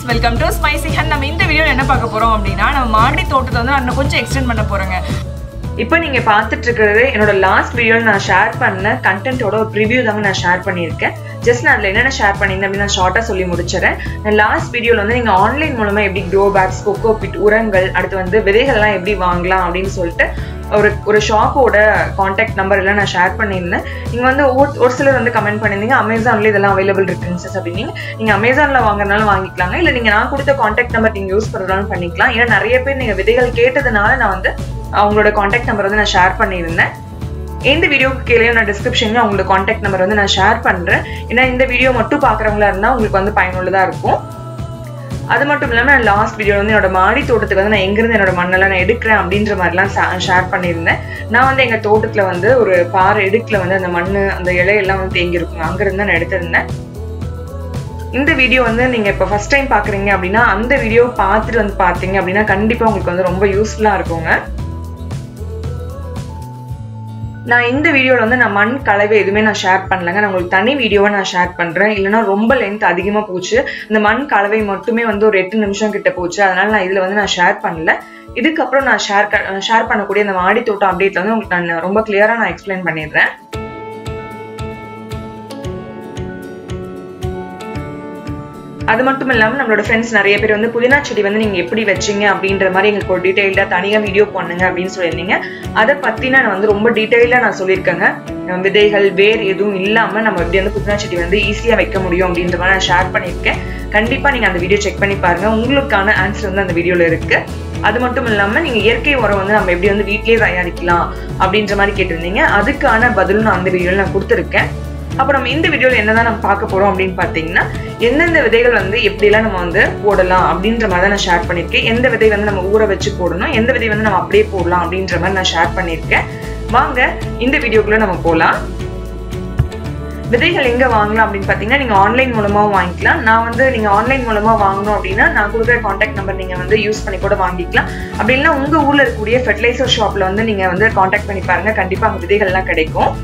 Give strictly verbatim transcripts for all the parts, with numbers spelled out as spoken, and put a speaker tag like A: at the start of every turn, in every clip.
A: welcome to spicymasalahand. நம்ம இந்த வீடியோல என்ன பார்க்க போறோம் அப்படினா நம்ம மாடி தோட்டத்தை வந்து நான் கொஞ்சம் எக்ஸ்டெண்ட் பண்ண போறேங்க. இப்போ நீங்க பார்த்துட்டு இருக்கிறது என்னோட லாஸ்ட் வீடியோல நான் ஷேர் பண்ண கண்டென்ட்டோட ஒரு ப்ரிவ்யூ தாங்க நான் ஷேர் பண்ணியிருக்கேன். ஜஸ்ட் நான் அதில் என்னென்ன ஷேர் பண்ணியிருந்தேன் அப்படின்னு நான் ஷார்ட்டாக சொல்லி முடிச்சிடறேன். லாஸ்ட் வீடியோவில் வந்து நீங்கள் ஆன்லைன் மூலமாக எப்படி க்ரோ பேக்ஸ், கொக்கோ பிட், உரங்கள், அடுத்து வந்து விதைகள்லாம் எப்படி வாங்கலாம் அப்படின்னு சொல்லிட்டு ஒரு ஒரு ஷாப்போட காண்டாக்ட் நம்பர் எல்லாம் நான் ஷேர் பண்ணியிருந்தேன். நீங்கள் வந்து ஒரு சிலர் வந்து கமெண்ட் பண்ணியிருந்தீங்க அமேசான்ல இதெல்லாம் அவைலபிள் இருக்குங்க சார் அப்படின்னு. நீங்கள் அமேசானில் வாங்குறதுனால வாங்கிக்கலாங்க, இல்லை நீங்கள் நான் கொடுத்த காண்டாக்ட் நம்பர் நீங்கள் யூஸ் பண்ணுறதாலும் பண்ணிக்கலாம். ஏன்னா நிறைய பேர் நீங்கள் விதைகள் கேட்டதுனால நான் வந்து அவங்களோட காண்டாக்ட் நம்பர் வந்து நான் ஷேர் பண்ணியிருந்தேன். இந்த வீடியோக்கு கீழே நான் டிஸ்கிரிப்ஷன்ல அவங்களோட காண்டாக்ட் நம்பர் வந்து நான் ஷேர் பண்றேன். ஏன்னா இந்த வீடியோ மட்டும் பாக்குறவங்களா இருந்தா உங்களுக்கு வந்து பயனுள்ளதா இருக்கும். அது மட்டும் இல்லாம நான் லாஸ்ட் வீடியோ வந்து என்னோட மாடி தோட்டத்துக்கு வந்து நான் எங்கிருந்து என்னோட மண்ணெல்லாம் நான் எடுக்கிறேன் அப்படின்ற மாதிரிலாம் ஷேர் பண்ணியிருந்தேன். நான் வந்து எங்க தோட்டத்துல வந்து ஒரு பாறை இடுக்குல வந்து அந்த மண்ணு அந்த இலையெல்லாம் வந்து தேங்கி இருக்குங்க, அங்கிருந்து நான் எடுத்திருந்தேன். இந்த வீடியோ வந்து நீங்க இப்போ ஃபர்ஸ்ட் டைம் பாக்குறீங்க அப்படின்னா அந்த வீடியோ பார்த்துட்டு வந்து பாத்தீங்க அப்படின்னா கண்டிப்பா உங்களுக்கு வந்து ரொம்ப யூஸ்ஃபுல்லா இருக்குங்க. நான் இந்த வீடியோவில் வந்து நான் மண் கலவை எதுவுமே நான் ஷேர் பண்ணலைங்க. நான் உங்களுக்கு தனி வீடியோவை நான் ஷேர் பண்ணுறேன். இல்லைனா ரொம்ப லென்த் அதிகமாக போச்சு. இந்த மண் கலவை மட்டுமே வந்து ஒரு எட்டு நிமிஷம் கிட்ட போச்சு. அதனால நான் இதில் வந்து நான் ஷேர் பண்ணல. இதுக்கப்புறம் நான் ஷேர் ஷேர் பண்ணக்கூடிய அந்த மாடி தோட்டம் அப்டேட்ல வந்து உங்களுக்கு நான் ரொம்ப கிளியராக நான் எக்ஸ்பிளைன் பண்ணிடுறேன். அது மட்டும் இல்லாமல் நம்மளோட ஃப்ரெண்ட்ஸ் நிறைய பேர் வந்து புதினா செடி வந்து நீங்கள் எப்படி வச்சிங்க அப்படின்ற மாதிரி எங்களுக்கு ஒரு டீட்டெயிலாக தனியாக வீடியோ பண்ணுங்க அப்படின்னு சொல்லியிருந்தீங்க. அதை பற்றி நான் வந்து ரொம்ப டீட்டெயிலாக நான் சொல்லியிருக்கேங்க. விதைகள் வேர் எதுவும் இல்லாமல் நம்ம எப்படி வந்து புதினா செடி வந்து ஈஸியாக வைக்க முடியும் அப்படின்ற மாதிரி நான் ஷேர் பண்ணியிருக்கேன். கண்டிப்பாக நீங்கள் அந்த வீடியோ செக் பண்ணி பாருங்கள், உங்களுக்கான ஆன்சர் வந்து அந்த வீடியோவில் இருக்குது. அது மட்டும் இல்லாமல் நீங்கள் இயற்கை உரம் வந்து நம்ம எப்படி வந்து வீட்டிலேயே தயாரிக்கலாம் அப்படின்ற மாதிரி கேட்டிருந்தீங்க. அதுக்கான பதிலும் நான் அந்த வீடியோவில் நான் கொடுத்துருக்கேன். அப்போ நம்ம இந்த வீடியோவில் என்னதான் நம்ம பார்க்க போறோம் அப்படின்னு பார்த்தீங்கன்னா எந்தெந்த விதைகள் வந்து எப்படிலாம் நம்ம வந்து போடலாம் அப்படின்ற மாதிரி தான் நான் ஷேர் பண்ணியிருக்கேன். எந்த விதை வந்து நம்ம ஊற வச்சு போடணும், எந்த விதை வந்து நம்ம அப்படியே போடலாம் அப்படின்ற மாதிரி நான் ஷேர் பண்ணியிருக்கேன். வாங்க இந்த வீடியோக்குள்ள நம்ம போகலாம். விதைகள் எங்க வாங்கலாம் அப்படின்னு பார்த்தீங்கன்னா நீங்க ஆன்லைன் மூலமாவும் வாங்கிக்கலாம். நான் வந்து நீங்க ஆன்லைன் மூலமா வாங்கணும் அப்படின்னா நான் கொடுக்குற காண்டாக்ட் நம்பர் நீங்க வந்து யூஸ் பண்ணி கூட வாங்கிக்கலாம். அப்படி இல்லைன்னா உங்க ஊர்ல இருக்கக்கூடிய ஃபெர்டிலைசர் ஷாப்ல வந்து நீங்க வந்து காண்டாக்ட் பண்ணி பாருங்க, கண்டிப்பா அங்க விதைகள்லாம் கிடைக்கும்.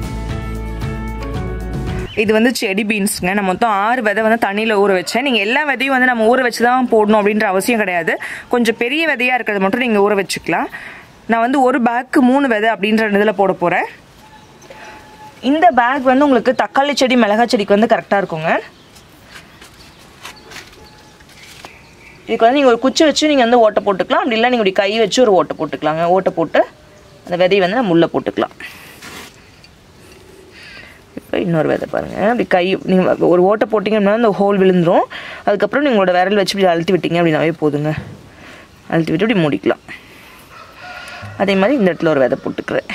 A: இது வந்து செடி பீன்ஸுங்க. நான் மொத்தம் ஆறு விதை வந்து தண்ணியில் ஊற வச்சேன். நீங்கள் எல்லா விதையும் வந்து நம்ம ஊற வச்சு தான் போடணும் அப்படின்ற அவசியம் கிடையாது. கொஞ்சம் பெரிய விதையாக இருக்கிறது மட்டும் நீங்கள் ஊற வச்சுக்கலாம். நான் வந்து ஒரு பேக்கு மூணு விதை அப்படின்ற இதில் போட போகிறேன். இந்த பேக் வந்து உங்களுக்கு தக்காளி செடி, மிளகாய் செடிக்கு வந்து கரெக்டாக இருக்குங்க. இதுக்கு வந்து நீங்கள் ஒரு குச்சி வச்சு நீங்கள் வந்து ஓட்டை போட்டுக்கலாம். அப்படி இல்லை நீங்கள் இப்படி கை வச்சு ஒரு ஓட்டை போட்டுக்கலாங்க. ஓட்டை போட்டு அந்த விதையை வந்து நம்ம உள்ளே போட்டுக்கலாம். இப்போ இன்னொரு விதை பாருங்கள், அப்படி கை நீங்கள் ஒரு ஓட்டை போட்டிங்க அப்படின்னா அந்த ஹோல் விழுந்துடும். அதுக்கப்புறம் நீங்களோட விரல் வச்சு இப்படி அழுத்தி விட்டீங்க அப்படின்னாவே போதுங்க. அழுத்தி விட்டு இப்படி மூடிக்கலாம். அதே மாதிரி இந்த இடத்துல ஒரு விதை போட்டுக்கிறேன்.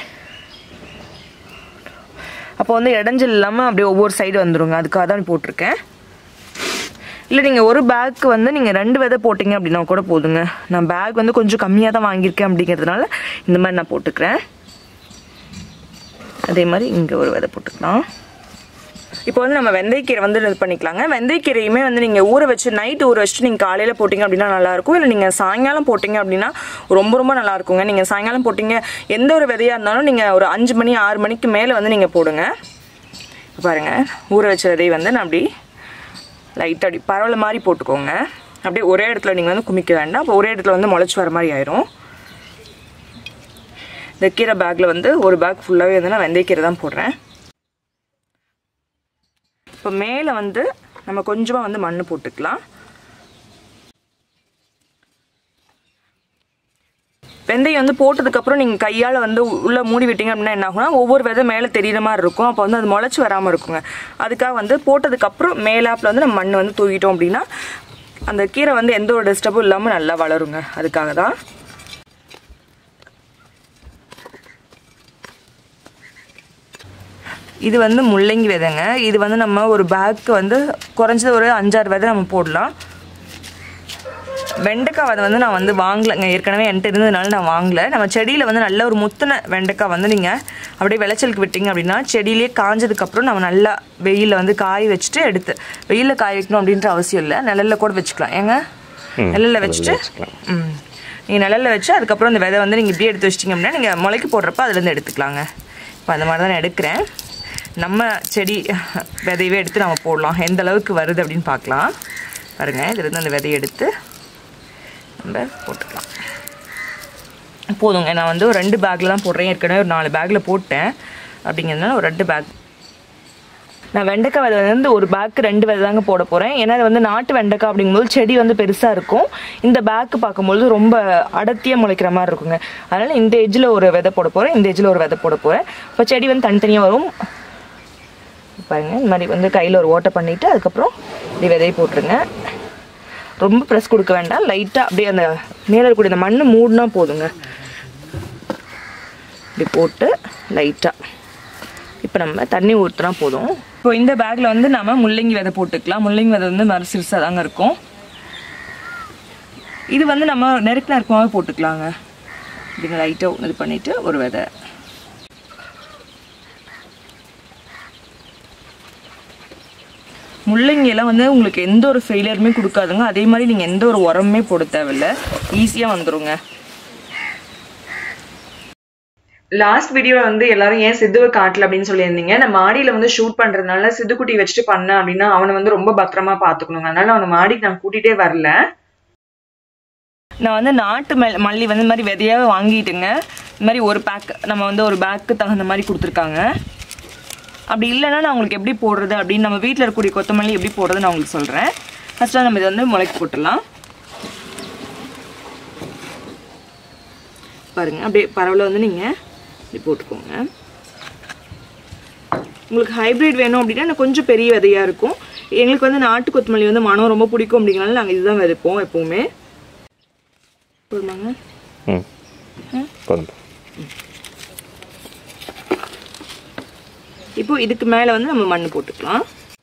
A: அப்போ வந்து இடைஞ்சல் இல்லாமல் அப்படியே ஒவ்வொரு சைடு வந்துடுங்க. அதுக்காக தான் போட்டிருக்கேன். இல்லை நீங்கள் ஒரு பேக்கு வந்து நீங்கள் ரெண்டு விதை போட்டிங்க அப்படின்னா கூட போதுங்க. நான் பேக் வந்து கொஞ்சம் கம்மியாக தான் வாங்கியிருக்கேன் அப்படிங்கிறதுனால இந்த மாதிரி நான் போட்டுக்கிறேன். அதே மாதிரி இங்கே ஒரு விதை போட்டுக்கலாம். இப்போ வந்து நம்ம வெந்தயக்கீரை வந்து இது பண்ணிக்கலாங்க. வெந்தயக்கீரையுமே வந்து நீங்கள் ஊற வச்சு நைட்டு ஊற வச்சுட்டு நீங்கள் காலையில் போட்டிங்க அப்படின்னா நல்லாயிருக்கும். இல்லை நீங்கள் சாயங்காலம் போட்டிங்க அப்படின்னா ரொம்ப ரொம்ப நல்லா இருக்குங்க. நீங்கள் சாயங்காலம் போட்டிங்க எந்த ஒரு விதையாக இருந்தாலும் நீங்கள் ஒரு அஞ்சு மணி ஆறு மணிக்கு மேலே வந்து நீங்கள் போடுங்க. பாருங்கள், ஊற வச்ச விதை வந்து நான் அப்படி லைட்டாக அப்படி பரவல மாதிரி போட்டுக்கோங்க. அப்படியே ஒரே இடத்துல நீங்கள் வந்து குமிக்க வேண்டாம். அப்போ ஒரே இடத்துல வந்து முளைச்சி வர மாதிரி ஆயிரும். இந்த கீரை பேக்கில் வந்து ஒரு பேக் ஃபுல்லாகவே வந்து நான் வெந்தயக்கீரை தான் போடுறேன். இப்போ மேலே வந்து நம்ம கொஞ்சமாக வந்து மண் போட்டுக்கலாம். வெந்தயம் வந்து போட்டதுக்கப்புறம் நீங்கள் கையால் வந்து உள்ளே மூடி விட்டீங்க அப்படின்னா என்ன ஆகும்னா ஒவ்வொரு விதை மேலே தெரிகிற மாதிரி இருக்கும். அப்போ வந்து அது முளைச்சி வராமல் இருக்குங்க. அதுக்காக வந்து போட்டதுக்கப்புறம் மேலாப்பில் வந்து நம்ம மண் வந்து தூக்கிட்டோம் அப்படின்னா அந்த கீரை வந்து எந்த ஒரு டிஸ்டர்பும் இல்லாமல் நல்லா வளருங்க. அதுக்காக தான் இது வந்து முள்ளங்கி விதைங்க. இது வந்து நம்ம ஒரு பேக்கு வந்து குறைஞ்சது ஒரு அஞ்சாறு விதை நம்ம போடலாம். வெண்டைக்காய் விதை வந்து நான் வந்து வாங்கலைங்க, ஏற்கனவே என்கிட்ட இருந்ததுனால நான் வாங்கலை. நம்ம செடியில் வந்து நல்ல ஒரு முத்தின வெண்டைக்காய் வந்து நீங்கள் அப்படியே விளைச்சலுக்கு விட்டீங்க அப்படின்னா செடியிலே காஞ்சதுக்கப்புறம் நம்ம நல்லா வெயிலில் வந்து காய வச்சுட்டு எடுத்து வெயிலில் காய வைக்கணும் அப்படின்ற அவசியம் இல்லை, நிழலில் கூட வச்சுக்கலாம். ஏங்க நிழலில் வச்சுட்டு ம் நீங்கள் நிழலில் வச்சு அதுக்கப்புறம் அந்த விதை வந்து நீங்கள் இப்படியே எடுத்து வச்சிட்டிங்க அப்படின்னா நீங்கள் முளைக்கு போடுறப்ப அதுலேருந்து எடுத்துக்கலாங்க. இப்போ அந்த மாதிரி தான் நான் எடுக்கிறேன். நம்ம செடி விதையவே எடுத்து நம்ம போடலாம். எந்த அளவுக்கு வருது அப்படின்னு பார்க்கலாம். பாருங்கள், இதிலிருந்து அந்த விதையை எடுத்து நம்ம போட்டுக்கலாம். போதுங்க. நான் வந்து ஒரு ரெண்டு பேக்கில் தான் போடுறேன். ஏற்கனவே ஒரு நாலு பேக்கில் போட்டேன். அப்படிங்கிறதுனால ஒரு ரெண்டு பேக். நான் வெண்டைக்காய் விதை வந்து ஒரு பேக்கு ரெண்டு விதை தாங்க போட போகிறேன். ஏன்னா அது வந்து நாட்டு வெண்டைக்காய் அப்படிங்கும்போது செடி வந்து பெருசாக இருக்கும். இந்த பேக்கு பார்க்கும்போது ரொம்ப அடர்த்தியாக முளைக்கிற மாதிரி இருக்குங்க. அதனால் இந்த எஜ்ஜில் ஒரு விதை போட போகிறேன், இந்த எஜ்ஜில் ஒரு விதை போட போகிறேன். இப்போ செடி வந்து தனித்தனியாக வரும். பாருங்கள், இந்த மாதிரி வந்து கையில் ஒரு ஓட்டை பண்ணிவிட்டு அதுக்கப்புறம் இப்படி விதையை போட்டுருங்க. ரொம்ப ப்ரெஸ் கொடுக்க வேண்டாம். லைட்டாக அப்படியே அந்த மேலே இருக்கக்கூடிய அந்த மண் மூடினா போதுங்க. இப்படி போட்டு லைட்டாக இப்போ நம்ம தண்ணி ஊற்றினா போதும். இப்போ இந்த பேக்கில் வந்து நம்ம முள்ளங்கி விதை போட்டுக்கலாம். முள்ளங்கி விதை வந்து மறு சிறுசாக தாங்க இருக்கும். இது வந்து நம்ம நெருக்க நெருக்கமாகவே போட்டுக்கலாங்க. இப்படி லைட்டாக இது பண்ணிவிட்டு ஒரு விதை. முள்ளங்கியெல்லாம் வந்து உங்களுக்கு எந்த ஒரு ஃபெயிலியருமே கொடுக்காதுங்க. அதே மாதிரி நீங்கள் எந்த ஒரு உரமே போட தேவையில்லை, ஈஸியாக வந்துடுங்க. லாஸ்ட் வீடியோவில் வந்து எல்லாரும் ஏன் சித்துவை காட்டல அப்படின்னு சொல்லியிருந்தீங்க. நான் மாடியில் வந்து ஷூட் பண்ணுறதுனால சித்துக்குட்டி வச்சுட்டு பண்ணேன் அப்படின்னா அவனை வந்து ரொம்ப பத்திரமா பார்த்துக்கணுங்க. அதனால அவனை மாடிக்கு நான் கூட்டிகிட்டே வரல. நான் வந்து நாட்டு மல் மல்லி வந்து இந்த மாதிரி விதையாக வாங்கிட்டுங்க. இந்த மாதிரி ஒரு பேக் நம்ம வந்து ஒரு பேக்கு தகுந்த மாதிரி கொடுத்துருக்காங்க. அப்படி இல்லைன்னா நான் உங்களுக்கு எப்படி போடுறது அப்படின்னு நம்ம வீட்டில் இருக்கக்கூடிய கொத்தமல்லி எப்படி போடுறதுன்னு நான் உங்களுக்கு சொல்கிறேன். ஃபஸ்ட்டாக நம்ம இதை வந்து முளைக்கு போட்டுடலாம். பாருங்கள், அப்படியே பரவல வந்து நீங்கள் இப்படி போட்டுக்கோங்க. உங்களுக்கு ஹைப்ரிட் வேணும் அப்படின்னா நான் கொஞ்சம் பெரிய விதையாக இருக்கும். எங்களுக்கு வந்து நாட்டு கொத்தமல்லி வந்து மனம் ரொம்ப பிடிக்கும் அப்படிங்கிறனால நாங்கள் இதுதான் விதைப்போம் எப்போவுமே. போதுமாங்க? ம் போதும். இப்போ இதுக்கு மேலே வந்து நம்ம மண் போட்டுக்கலாம்.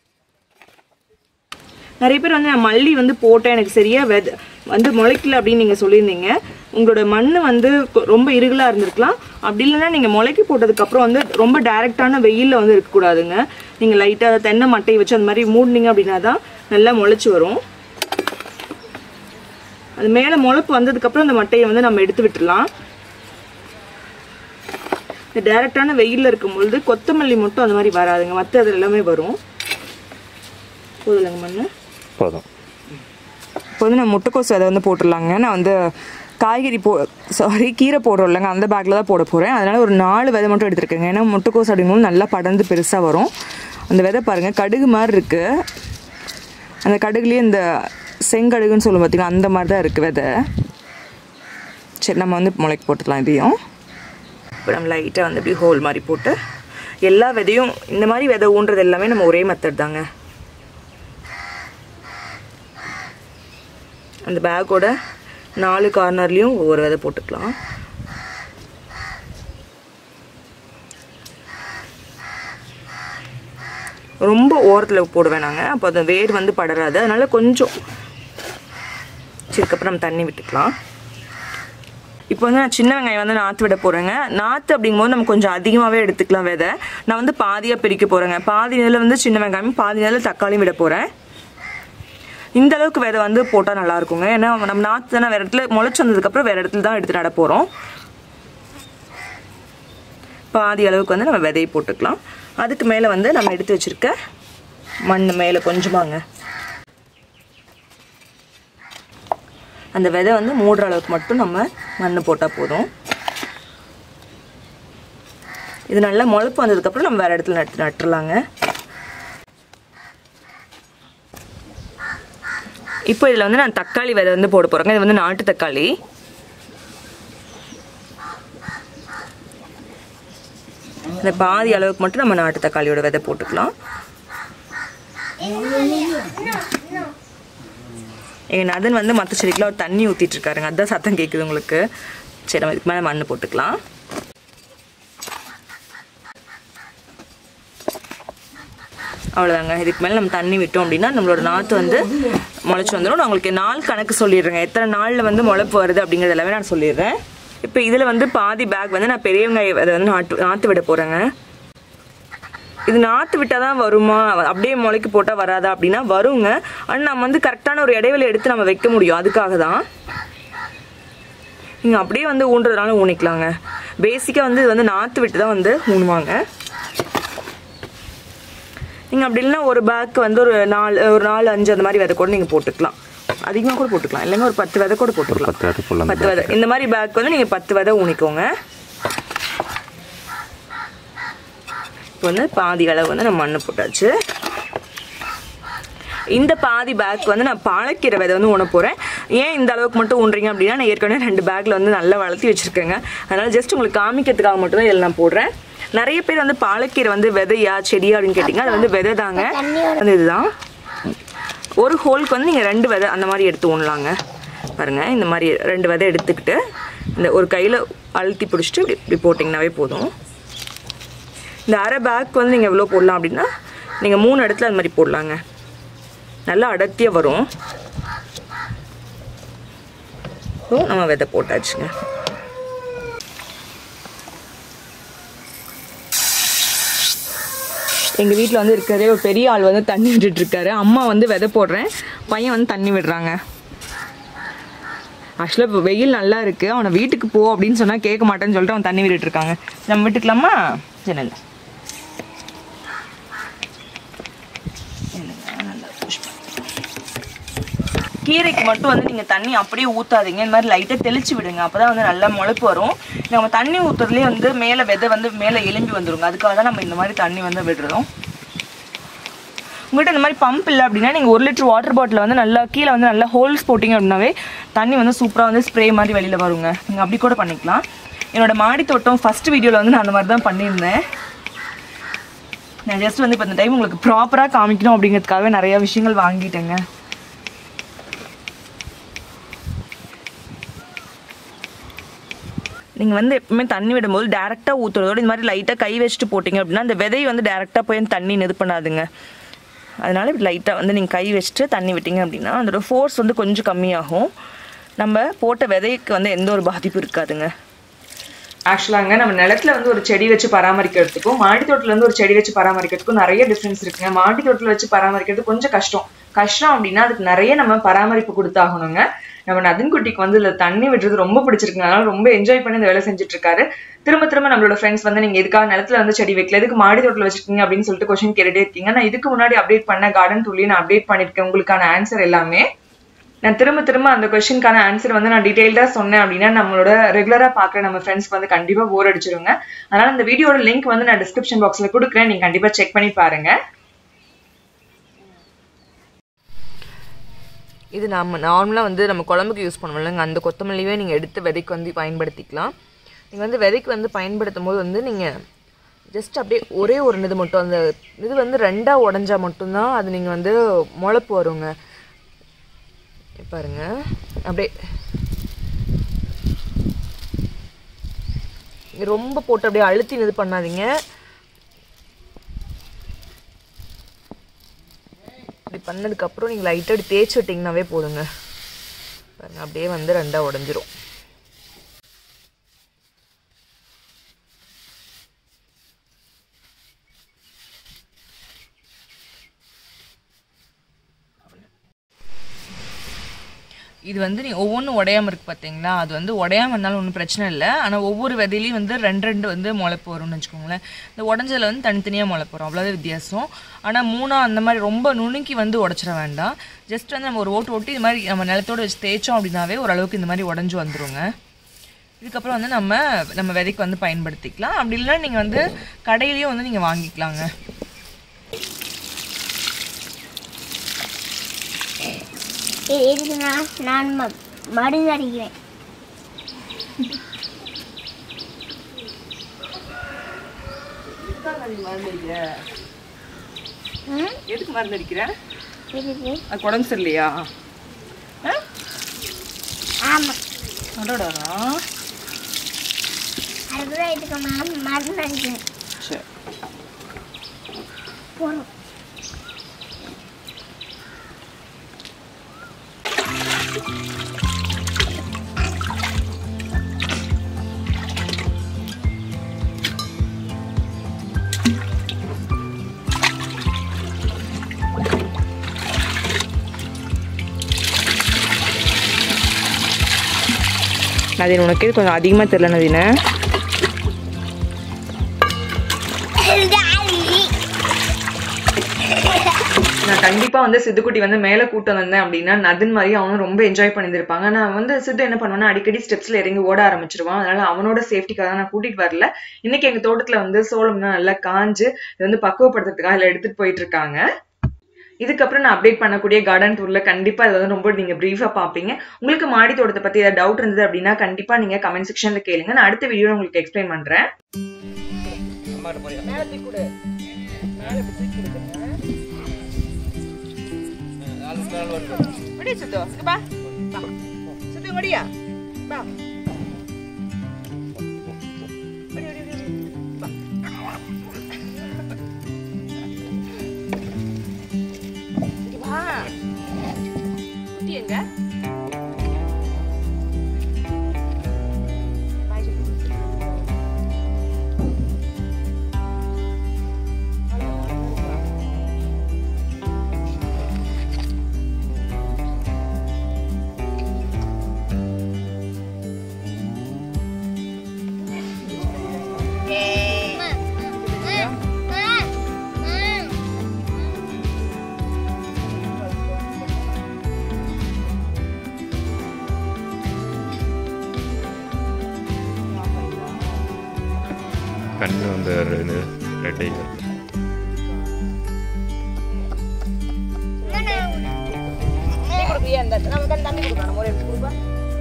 A: நிறைய பேர் வந்து நான் மல்லி வந்து போட்டேன் எனக்கு சரியாக வெத வந்து முளைக்கல அப்படின்னு நீங்கள் சொல்லியிருந்தீங்க. உங்களோட மண் வந்து ரொம்ப இருகலாக இருந்திருக்கலாம். அப்படி இல்லைன்னா நீங்கள் முளைக்கி போட்டதுக்கப்புறம் வந்து ரொம்ப டைரெக்டான வெயிலில் வந்து இருக்கக்கூடாதுங்க. நீங்கள் லைட்டாக தென்னை மட்டையை வச்சு அந்த மாதிரி மூடினீங்க அப்படின்னா தான் நல்லா முளைச்சி வரும். அது மேலே முளைப்பு வந்ததுக்கப்புறம் அந்த மட்டையை வந்து நம்ம எடுத்து விட்டுடலாம். இந்த டைரெக்டான வெயிலில் இருக்கும்பொழுது கொத்தமல்லி மட்டும் அந்த மாதிரி வராதுங்க, மற்ற அது எல்லாமே வரும். போதுலங்க மண் போதும். இப்போ வந்து நான் முட்டைக்கோஸ் அதை வந்து போட்டுடலாங்க. நான் வந்து காய்கறி போ சாரி கீரை போடுறோம் இல்லைங்க, அந்த பேக்கில் தான் போட போகிறேன். அதனால் ஒரு நாலு விதை மட்டும் எடுத்துருக்கேங்க. ஏன்னா முட்டைக்கோஸ் அப்படிங்கும்போது நல்லா படர்ந்து பெருசாக வரும். அந்த விதை பாருங்கள், கடுகு மாதிரி இருக்குது. அந்த கடுகுலேயே இந்த செங்கடுகுன்னு சொல்லுவோம் பார்த்தீங்கன்னா, அந்த மாதிரி தான் இருக்குது விதை. சரி, நம்ம வந்து முளைக்கு போட்டுக்கலாம் இதையும். இப்போ நம்ம லைட்டாக வந்து இப்படி ஹோல் மாதிரி போட்டு எல்லா விதையும் இந்த மாதிரி விதை ஊன்றது எல்லாமே நம்ம ஒரே மெத்தட் தாங்க. அந்த பேக்கோட நாலு கார்னர்லேயும் ஒவ்வொரு விதை போட்டுக்கலாம். ரொம்ப ஓரத்தில் போடுவேன் நாங்கள், அப்போ அந்த வேர் வந்து படராது. அதனால் கொஞ்சம் சரிக்கப்புறம் நம்ம தண்ணி விட்டுக்கலாம். இப்போ வந்து நான் சின்ன வெங்காயம் வந்து நாற்று விட போகிறேங்க. நாற்று அப்படிங்கும்போது நம்ம கொஞ்சம் அதிகமாகவே எடுத்துக்கலாம் விதை. நான் வந்து பாதியாக பிரிக்க போகிறேங்க. பாதி நெல்லில் வந்து சின்ன வெங்காயம், பாதி நெல்லில் தக்காளியும் விட போகிறேன். இந்த அளவுக்கு விதை வந்து போட்டால் நல்லாயிருக்குங்க. ஏன்னா நம்ம நாற்று தானே வேறு இடத்துல முளைச்சி வந்ததுக்கப்புறம் வேறு இடத்துல தான் எடுத்து நட போகிறோம். பாதி அளவுக்கு வந்து நம்ம விதையை போட்டுக்கலாம். அதுக்கு மேலே வந்து நம்ம எடுத்து வச்சுருக்க மண் மேலே கொஞ்சமாங்க அந்த விதை வந்து மூடுற அளவுக்கு மட்டும் நம்ம மண் போட்டால் போதும். இது நல்லா முளைப்பு வந்ததுக்கப்புறம் நம்ம வேறு இடத்துல நட்டு நட்டுடலாங்க. இப்போ இதில் வந்து நான் தக்காளி விதை வந்து போட போகிறேங்க. இது வந்து நாட்டு தக்காளி. இந்த பாதி அளவுக்கு மட்டும் நம்ம நாட்டு தக்காளியோட விதை போட்டுக்கலாம். எங்கள் நதன் வந்து மற்ற செடிக்கெலாம் ஒரு தண்ணி ஊற்றிட்டு இருக்காருங்க, அதுதான் சத்தம் கேட்குது உங்களுக்கு. சரி, நம்ம இதுக்கு மேலே மண் போட்டுக்கலாம். அவ்வளோதாங்க. இதுக்கு மேலே நம்ம தண்ணி விட்டோம் அப்படின்னா நம்மளோட நாற்று வந்து முளைச்சி வந்துடும். நான் உங்களுக்கு நாள் கணக்கு சொல்லிடுறேங்க, எத்தனை நாளில் வந்து முளைப்பு வருது அப்படிங்கிறது எல்லாமே நான் சொல்லிடுறேன். இப்போ இதில் வந்து பாதி பேக் வந்து நான் பெரிய வெங்காயம் அதை வந்து நாட்டு நாற்று விட போகிறேங்க. இது நாற்று விட்டால் தான் வருமா, அப்படியே முளைக்கு போட்டால் வராதா அப்படின்னா வருங்க. ஆனால் நம்ம வந்து கரெக்டான ஒரு இடைவெளி எடுத்து நம்ம வைக்க முடியும், அதுக்காக தான். நீங்கள் அப்படியே வந்து ஊன்றதுனால ஊனிக்கலாங்க. பேசிக்காக வந்து இது வந்து நாற்று விட்டு தான் வந்து ஊனுவாங்க. நீங்கள் அப்படி இல்லைன்னா ஒரு பேக் வந்து ஒரு நாலு ஒரு நாலு அஞ்சு அந்த மாதிரி விதை கூட நீங்கள் போட்டுக்கலாம். அதிகமாக கூட போட்டுக்கலாம், இல்லைங்க ஒரு பத்து விதை கூட போட்டுக்கலாம். பத்து விதை இந்த மாதிரி பேக் வந்து நீங்கள் பத்து விதை ஊனிக்கோங்க. இப்போ வந்து பாதி அளவு வந்து நம்ம மண்ணு போட்டாச்சு. இந்த பாதி பேக் வந்து நான் பாலக்கீரை விதை வந்து ஊன போகிறேன். ஏன் இந்த அளவுக்கு மட்டும் ஊன்றீங்க அப்படின்னா, நான் ஏற்கனவே ரெண்டு பேக்கில் வந்து நல்லா வளர்த்தி வச்சுருக்கேங்க. அதனால் ஜஸ்ட் உங்களுக்கு காமிக்கிறதுக்காக மட்டும் தான் இதில் நான் போடுறேன். நிறைய பேர் வந்து பாலக்கீரை வந்து விதையா செடியா அப்படின்னு கேட்டிங்க. அது வந்து விதை தாங்க. வந்து இதுதான் ஒரு ஹோலுக்கு வந்து நீங்கள் ரெண்டு விதை அந்த மாதிரி எடுத்து ஊனலாங்க. பாருங்கள், இந்த மாதிரி ரெண்டு விதை எடுத்துக்கிட்டு இந்த ஒரு கையில் அழுத்தி பிடிச்சிட்டு இப்படி இப்படி போட்டிங்கனாவே போதும். இந்த அரை பேக் வந்து நீங்கள் எவ்வளோ போடலாம் அப்படின்னா, நீங்கள் மூணு இடத்துல அந்த மாதிரி போடலாங்க. நல்லா அடர்த்தியாக வரும். ஸோ நம்ம விதை போட்டாச்சுங்க. எங்கள் வீட்டில் வந்து இருக்கிறதே ஒரு பெரிய ஆள் வந்து தண்ணி விட்டுட்ருக்காரு. அம்மா வந்து விதை போடுறேன், பையன் வந்து தண்ணி விடுறாங்க. ஆக்சுவலாக இப்போ வெயில் நல்லா இருக்குது. அவனை வீட்டுக்கு போ அப்படின்னு சொன்னால் கேட்க மாட்டேன்னு சொல்லிட்டு அவன் தண்ணி விட்டுட்ருக்காங்க. நம்ம விட்டுக்கலாமா? சரி, கீரைக்கு மட்டும் வந்து நீங்கள் தண்ணி அப்படியே ஊற்றாதீங்க. இந்த மாதிரி லைட்டாக தெளிச்சு விடுங்க. அப்போ தான் வந்து நல்லா முளைப்பு வரும். நம்ம தண்ணி ஊற்றுறதுலேயே வந்து மேலே விதை வந்து மேலே எலும்பி வந்துடுங்க. அதுக்காக தான் நம்ம இந்த மாதிரி தண்ணி வந்து விடுறோம். உங்கள்கிட்ட இந்த மாதிரி பம்ப் இல்லை அப்படின்னா, நீங்கள் ஒரு லிட்டர் வாட்டர் பாட்டில் வந்து நல்லா கீழே வந்து நல்லா ஹோல்ஸ் போட்டிங்க அப்படின்னாவே தண்ணி வந்து சூப்பராக வந்து ஸ்ப்ரே மாதிரி வெளியில் வருங்க. நீங்கள் அப்படி கூட பண்ணிக்கலாம். என்னோடய மாடி தோட்டம் ஃபஸ்ட் வீடியோவில் வந்து நான் அந்த மாதிரி தான் பண்ணியிருந்தேன். நான் ஜஸ்ட் வந்து இப்போ இந்த டைம் உங்களுக்கு ப்ராப்பராக காமிக்கணும் அப்படிங்கிறதுக்காகவே நிறையா விஷயங்கள் வாங்கிட்டேங்க. நீங்கள் வந்து எப்பவுமே தண்ணி விடும்போது டேரெக்டாக ஊற்றுறதோட இந்த மாதிரி லைட்டாக கை வச்சுட்டு போட்டிங்க அப்படின்னா அந்த விதை வந்து டேரெக்டாக போய் தண்ணி இது பண்ணாதுங்க. அதனால் இப்படி லைட்டாக வந்து நீங்கள் கை வச்சுட்டு தண்ணி விட்டிங்க அப்படின்னா அதோட ஃபோர்ஸ் வந்து கொஞ்சம் கம்மியாகும். நம்ம போட்ட விதைக்கு வந்து எந்த ஒரு பாதிப்பும் இருக்காதுங்க. ஆக்சுவலாங்க நம்ம நிலத்துல வந்து ஒரு செடி வச்சு பராமரிக்கிறதுக்கும் மாடி தோட்டத்தில் வந்து ஒரு செடி வச்சு பராமரிக்கிறதுக்கும் நிறைய டிஃப்ரென்ஸ் இருக்குங்க. மாடி தோட்டத்தில் வச்சு பராமரிக்கிறது கொஞ்சம் கஷ்டம் கஷ்டம் அப்படின்னா அதுக்கு நிறைய நம்ம பராமரிப்பு கொடுத்தாகணுங்க. நம்ம நதின்குட்டிக்கு வந்து இதில் தண்ணி விடுறது ரொம்ப பிடிச்சிருக்குங்க. அதனால ரொம்ப என்ஜாய் பண்ணி இந்த வேலை செஞ்சுட்டு இருக்காரு. திரும்ப திரும்ப நம்மளோட ஃப்ரெண்ட்ஸ் வந்து நீங்க எதுக்காக நிலத்துல வந்து செடி வைக்கல, எதுக்கு மாடி தோட்டத்தில் வச்சிருக்கீங்க அப்படின்னு சொல்லிட்டு கொஸ்டின் கேட்டுட்டே இருக்கீங்க. நான் இதுக்கு முன்னாடி அப்டேட் பண்ண கார்டன் டூலி நான் அப்டேட் பண்ணிருக்கேன் உங்களுக்கான ஆன்சர் எல்லாமே. நான் திரும்ப திரும்ப அந்த கொஸ்டினுக்கான ஆன்சர் வந்து நான் டீடைல்டா சொன்னேன் அப்படின்னா நம்மளோட ரெகுலரா பாக்குற நம்ம ஃப்ரெண்ட்ஸ்க்கு வந்து கண்டிப்பா போர் அடிச்சிருங்க. அதனால இந்த வீடியோட லிங்க் வந்து நான் டிஸ்கிரிப்ஷன் பாக்ஸ்ல கொடுக்குறேன், நீங்க கண்டிப்பா செக் பண்ணி பாருங்க. இது நம்ம நார்மலாக வந்து நம்ம குழம்புக்கு யூஸ் பண்ணுவோம் இல்லைங்க, அந்த கொத்தமல்லியே நீங்கள் எடுத்து விதைக்கு வந்து பயன்படுத்திக்கலாம். நீங்கள் வந்து விதைக்கு வந்து பயன்படுத்தும் போது வந்து நீங்கள் ஜஸ்ட் அப்படியே ஒரே ஒரு இது மட்டும் அந்த இது வந்து ரெண்டாக உடஞ்சா மட்டும்தான் அது நீங்கள் வந்து முளைப்பு வருங்க. பாருங்க அப்படியே ரொம்ப போட்டு அப்படியே அழுத்தி இது பண்ணாதீங்க. இப்படி பண்ணதுக்கப்புறம் நீங்கள் லைட்டாக அப்படி தேய்ச்சி விட்டிங்கனாவே போதுங்க. பாருங்க அப்படியே வந்து ரெண்டாக உடஞ்சிரும். இது வந்து நீ ஒவ்வொன்றும் உடையாமல் இருக்குது பார்த்தீங்களா, அது வந்து உடையாமல் இருந்தாலும் ஒன்றும் பிரச்சனை இல்லை. ஆனால் ஒவ்வொரு விதையிலையும் வந்து ரெண்டு ரெண்டு வந்து முளைப்பு வரும்னு வச்சுக்கோங்களேன். இந்த உடஞ்சதில் வந்து தனித்தனியாக முளைப்பு வரும், அவ்வளோதான் வித்தியாசம். ஆனால் மூணா அந்த மாதிரி ரொம்ப நுணுக்கி வந்து உடச்சிட வேண்டாம். ஜஸ்ட் வந்து நம்ம ஒரு ஓட்டு ஓட்டி இது மாதிரி நம்ம நிலத்தோடு வச்சு தேய்ச்சோம் அப்படின்னாவே ஓரளவுக்கு இந்த மாதிரி உடஞ்சி வந்துடுங்க. இதுக்கப்புறம் வந்து நம்ம நம்ம விதைக்கு வந்து பயன்படுத்திக்கலாம். அப்படி இல்லைன்னா நீங்கள் வந்து கடையிலையும் வந்து நீங்கள் வாங்கிக்கலாங்க.
B: நான் மருந்து அடிக்கிறேன்.
A: எதுக்கு மருந்து அடிக்கிறேன்? அது உடம்பு சரியில்லையா?
B: ஆமா.
A: அடடா.
B: அதுதான் இதுக்கு மருந்து அடிக்கிறேன்.
A: சரி.
B: போறோம்.
A: நதீன் உனக்கு இது கொஞ்சம் அதிகமாக தெரியல நதீன. கண்டிப்பா வந்து சித்துக்குட்டி வந்து மேல கூட்டம் வந்தேன் அப்படின்னா நதின் மாதிரி அவனும் ரொம்ப என்ஜாய் பண்ணியிருப்பாங்க. நான் வந்து சித்து என்ன பண்ணுவேன்னா அடிக்கடி ஸ்டெப்ஸ்ல இறங்கி ஓட ஆரம்பிச்சிருவான். அதனால அவனோட சேஃப்டிக்காக நான் கூட்டிட்டு வரல. இன்னைக்கு எங்க தோட்டத்துல வந்து சோளம்னா நல்லா காஞ்சு இது வந்து பக்குவப்படுத்துறதுக்காக இதுல எடுத்துட்டு போயிட்டு இருக்காங்க. இதுக்கப்புறம் நான் அப்டேட் பண்ணக்கூடிய கார்டன் டூர்ல கண்டிப்பா இது வந்து ரொம்ப நீங்க பிரீஃபா பாப்பீங்க. உங்களுக்கு மாடி தோட்டத்தை பத்தி ஏதாவது டவுட் இருந்தது அப்படின்னா கண்டிப்பா நீங்க கமெண்ட் செக்ஷன்ல கேளுங்க. நான் அடுத்த வீடியோ உங்களுக்கு எக்ஸ்பிளைன் பண்றேன். Mari Sudo, ke ba? Ba. Sudo ngadi ya? Ba. Mari mari mari. Ba. Di ba? Kuti enggak?
C: கண்ணு வந்து ரெட்டை
A: நம்ம தான் தண்ணி கொடுக்கணும் ஒரு எடுத்து கொடுப்பா.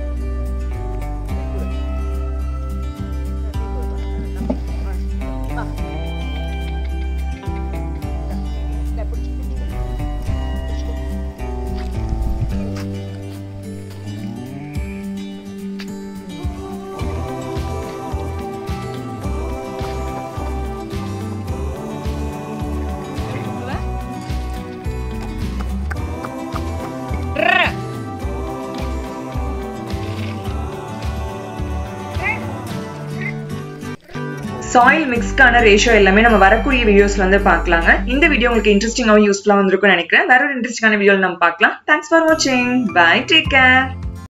A: சாயில் மிக்ஸ்க்கான ரேஷியோ எல்லாமே நம்ம வரக்கூடிய வீடியோஸ்ல வந்து பார்க்கலாங்க. இந்த வீடியோ உங்களுக்கு இன்ட்ரெஸ்டிங்காகவும் யூஸ்ஃபுல்லா வந்திருக்கும்னு நினைக்கிறேன். வேற ஒரு இன்ட்ரெஸ்டிங்கான வீடியோல நம்ம பார்க்கலாம். தேங்க்ஸ் ஃபார் வாட்சிங். Bye, take care.